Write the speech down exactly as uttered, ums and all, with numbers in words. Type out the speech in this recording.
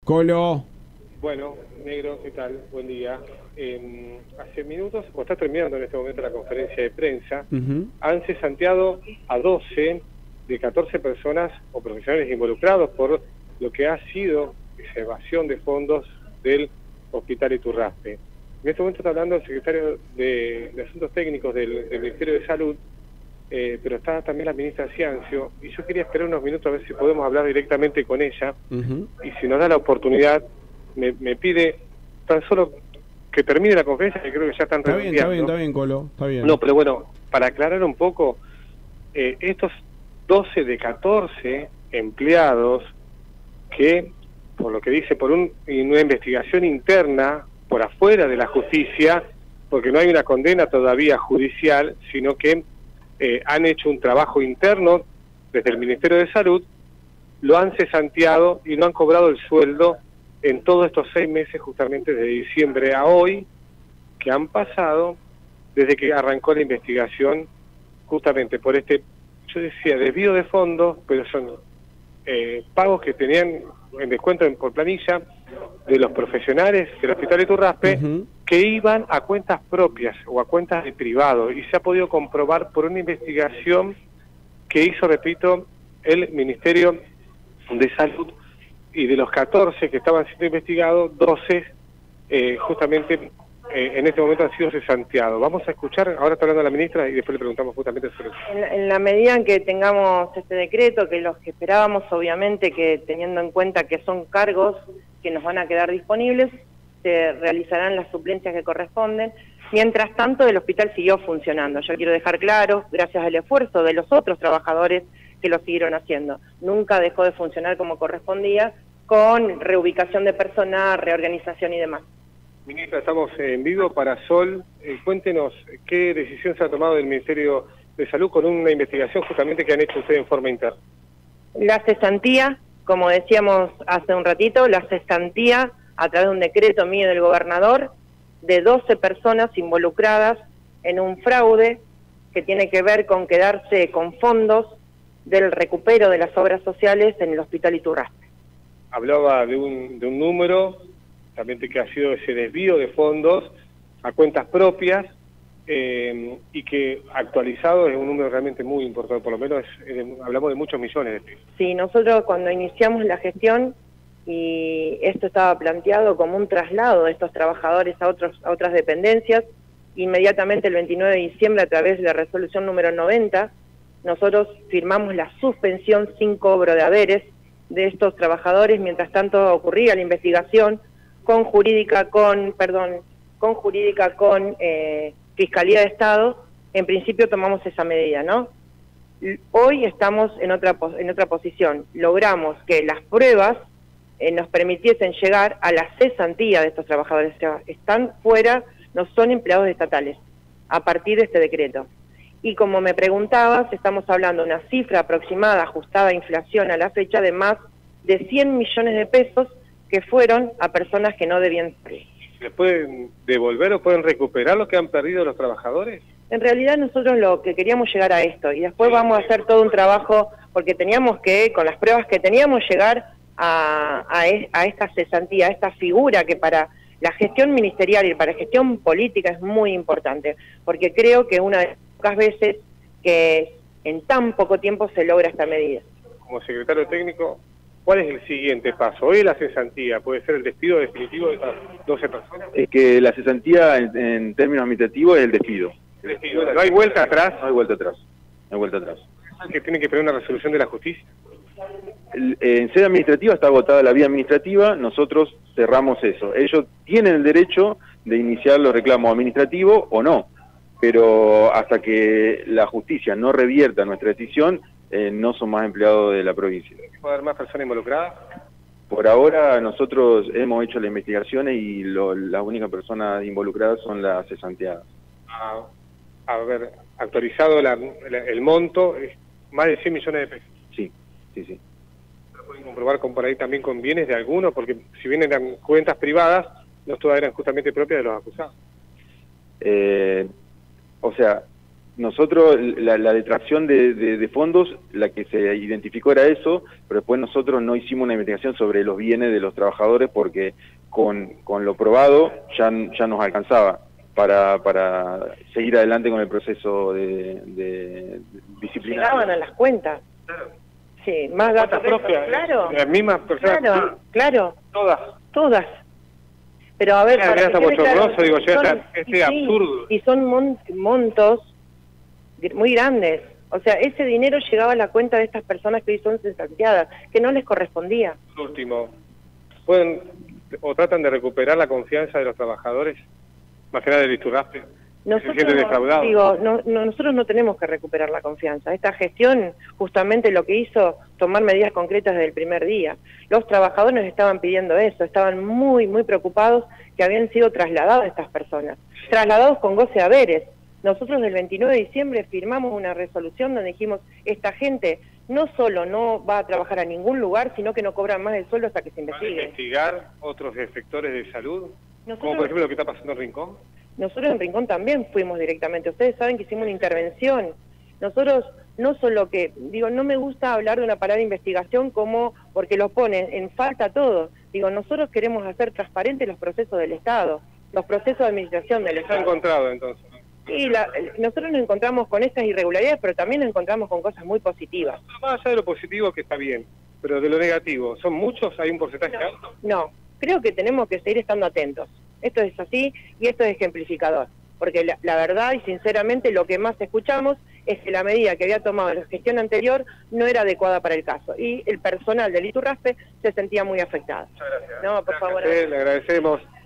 Colo. Bueno, Negro, ¿qué tal? Buen día. Eh, hace minutos, o está terminando en este momento la conferencia de prensa, Uh-huh. han cesanteado a doce de catorce personas o profesionales involucrados por lo que ha sido esa evasión de fondos del Hospital Iturraspe. En este momento está hablando el secretario de, de Asuntos Técnicos del, del Ministerio de Salud, eh, pero está también la ministra Ciancio, y yo quería esperar unos minutos a ver si podemos hablar directamente con ella, Uh-huh. y si nos da la oportunidad, me, me pide tan solo que termine la conferencia, que creo que ya están Está bien, está bien, está bien, Colo, está bien. No, pero bueno, para aclarar un poco, eh, estos doce de catorce empleados que, por lo que dice, por un, una investigación interna, por afuera de la justicia, porque no hay una condena todavía judicial, sino que eh, han hecho un trabajo interno desde el Ministerio de Salud, lo han cesanteado y no han cobrado el sueldo en todos estos seis meses, justamente de diciembre a hoy, que han pasado desde que arrancó la investigación, justamente por este, yo decía, desvío de fondos, pero son eh, pagos que tenían en descuento en, por planilla de los profesionales del Hospital Iturraspe, Uh-huh. que iban a cuentas propias o a cuentas de privado, y se ha podido comprobar por una investigación que hizo, repito, el Ministerio de Salud, y de los catorce que estaban siendo investigados, doce eh, justamente eh, en este momento han sido cesanteados. Vamos a escuchar, ahora está hablando la ministra y después le preguntamos justamente sobre eso. En la, en la medida en que tengamos este decreto, que los que esperábamos, obviamente, que teniendo en cuenta que son cargos que nos van a quedar disponibles, se realizarán las suplencias que corresponden. Mientras tanto, el hospital siguió funcionando. Yo quiero dejar claro, gracias al esfuerzo de los otros trabajadores que lo siguieron haciendo. Nunca dejó de funcionar como correspondía, con reubicación de personal, reorganización y demás. Ministra, estamos en vivo para Sol. Eh, cuéntenos qué decisión se ha tomado del Ministerio de Salud con una investigación justamente que han hecho ustedes en forma interna. La cesantía, como decíamos hace un ratito, la cesantía a través de un decreto mío del gobernador de doce personas involucradas en un fraude que tiene que ver con quedarse con fondos del recupero de las obras sociales en el Hospital Iturraspe. Hablaba de un, de un número, también de que ha sido ese desvío de fondos a cuentas propias, eh, y que actualizado es un número realmente muy importante, por lo menos es, es, hablamos de muchos millones de pesos. Sí, nosotros cuando iniciamos la gestión, y esto estaba planteado como un traslado de estos trabajadores a, otros, a otras dependencias, inmediatamente el veintinueve de diciembre, a través de la resolución número noventa, nosotros firmamos la suspensión sin cobro de haberes de estos trabajadores. Mientras tanto ocurría la investigación con jurídica, con, perdón, con jurídica, con eh, Fiscalía de Estado. En principio tomamos esa medida, ¿no? Hoy estamos en otra, en otra posición. Logramos que las pruebas eh, nos permitiesen llegar a la cesantía de estos trabajadores. O sea, están fuera, no son empleados estatales, a partir de este decreto. Y como me preguntabas, estamos hablando de una cifra aproximada, ajustada a inflación a la fecha, de más de cien millones de pesos que fueron a personas que no debían salir. ¿Les pueden devolver o pueden recuperar lo que han perdido los trabajadores? En realidad nosotros lo que queríamos llegar a esto, y después vamos a hacer todo un trabajo, porque teníamos que, con las pruebas que teníamos, llegar a, a, es, a esta cesantía, a esta figura que para la gestión ministerial y para la gestión política es muy importante, porque creo que una de las pocas veces que en tan poco tiempo se logra esta medida. Como secretario técnico, ¿cuál es el siguiente paso? Hoy la cesantía, ¿puede ser el despido definitivo de estas doce personas? Es que la cesantía en, en términos administrativos es el despido. El despido. ¿No hay vuelta atrás? No hay vuelta atrás, no hay vuelta atrás. ¿Que tiene que esperar una resolución de la justicia? El, en sede administrativa está agotada la vía administrativa, nosotros cerramos eso. Ellos tienen el derecho de iniciar los reclamos administrativos o no, pero hasta que la justicia no revierta nuestra decisión, eh, no son más empleados de la provincia. ¿Puede haber más personas involucradas? Por ahora nosotros hemos hecho las investigaciones y lo, las únicas personas involucradas son las cesanteadas. A, a ver, actualizado la, la, el monto, es más de cien millones de pesos. Sí, sí, sí. ¿Lo pueden comprobar con, por ahí también con bienes de algunos? Porque si bien eran cuentas privadas, no todas eran justamente propias de los acusados. Eh, o sea, nosotros, la, la detracción de, de, de fondos, la que se identificó era eso, pero después nosotros no hicimos una investigación sobre los bienes de los trabajadores porque con, con lo probado ya, ya nos alcanzaba para, para seguir adelante con el proceso de, de, de disciplinario. Llegaban a las cuentas. Claro. Sí, más datos propias, claro. Las mismas personas. Claro, claro. Todas. Todas. Pero a ver, Ya, para hasta que quede bochornoso, claro, digo yo, son- hasta este sí, absurdo. Y son mon- montos muy grandes. O sea, ese dinero llegaba a la cuenta de estas personas que hoy son sentenciadas, que no les correspondía. Último, ¿pueden o tratan de recuperar la confianza de los trabajadores? Más que nada del Iturraspe. Se sienten Nosotros, defraudados. digo, no, no, nosotros no tenemos que recuperar la confianza. Esta gestión justamente lo que hizo, tomar medidas concretas desde el primer día. Los trabajadores estaban pidiendo eso, estaban muy, muy preocupados que habían sido trasladadas estas personas, trasladados con goce de haberes. Nosotros el veintinueve de diciembre firmamos una resolución donde dijimos, esta gente no solo no va a trabajar a ningún lugar, sino que no cobran más el sueldo hasta que se ¿Van a investigue. investigar otros sectores de salud? Nosotros- Como por ejemplo lo que está pasando en Rincón. Nosotros en Rincón también fuimos directamente. Ustedes saben que hicimos una intervención. Nosotros no solo que, digo, no me gusta hablar de una parada de investigación como porque lo ponen en falta todo. Digo, nosotros queremos hacer transparentes los procesos del Estado, los procesos de administración del ¿Qué se ha Estado. encontrado entonces? Y la, nosotros nos encontramos con estas irregularidades, pero también nos encontramos con cosas muy positivas. Más allá de lo positivo que está bien, pero de lo negativo, ¿son muchos? ¿Hay un porcentaje alto? No, creo que tenemos que seguir estando atentos. Esto es así y esto es ejemplificador. Porque la, la verdad y sinceramente lo que más escuchamos es que la medida que había tomado la gestión anterior no era adecuada para el caso. Y el personal del Iturraspe se sentía muy afectado. Muchas gracias. No, por Gracias, favor. eh, le agradecemos.